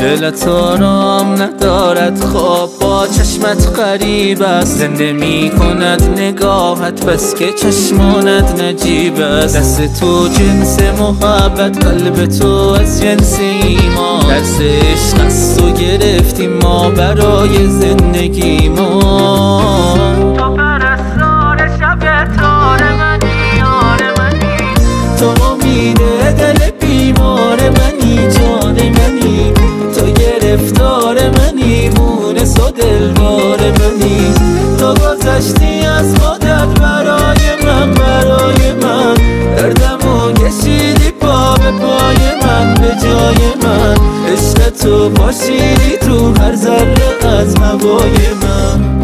دلت آرام ندارد، خواب با چشمت غریب است، زنده می کند نگاهت بس که چشمانت نجیب است. دست تو جنس محبت، قلب تو از جنس ایمان، درس عشق از تو گرفتیم ما برای زندگی ما. تو پرستار شب تار منی، یار منی، تو امید دل بیمار منی، جان منی، تو گرفتار منی، مونس و دلدار منی. تو گذشتی از خودت برای من، برای من، دردمو کشیدی پا به پای من، به جای من. عشق تو پاشیدی تو هر ذره از هوای من.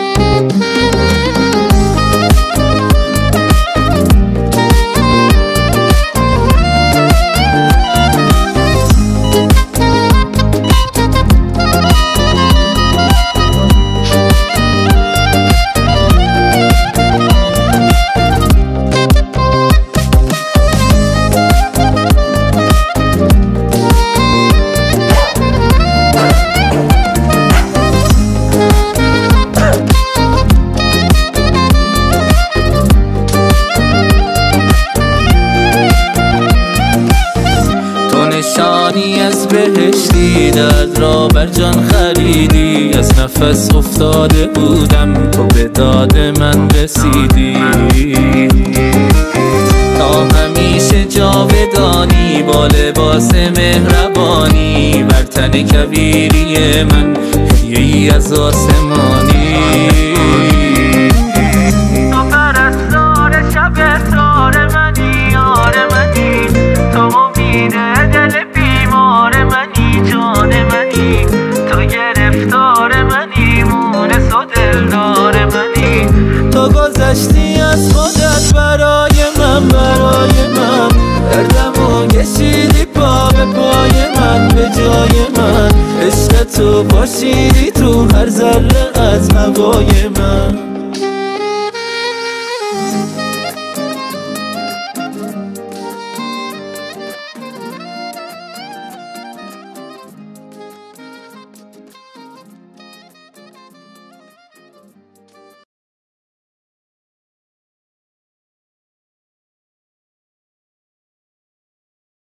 نشانی از بهشتی، درد را بر جان خریدی، از نفس افتاده بودم تو به داد من رسیدی. تا همیشه جاودانی با لباس مهربانی، بر تن کویری من هدیه‌ای از آسمانی. تو پرستار شب تار منی، یار منی، تو امید دل بیمار منی، جان منی، تو گرفتار منی، مونس و دلدار منی. تو گذشتی از خودت برای من، برای من، دردمو کشیدی پا به پای من، به جای من. عشق تو پاشیدی تو هر ذره از هوای من.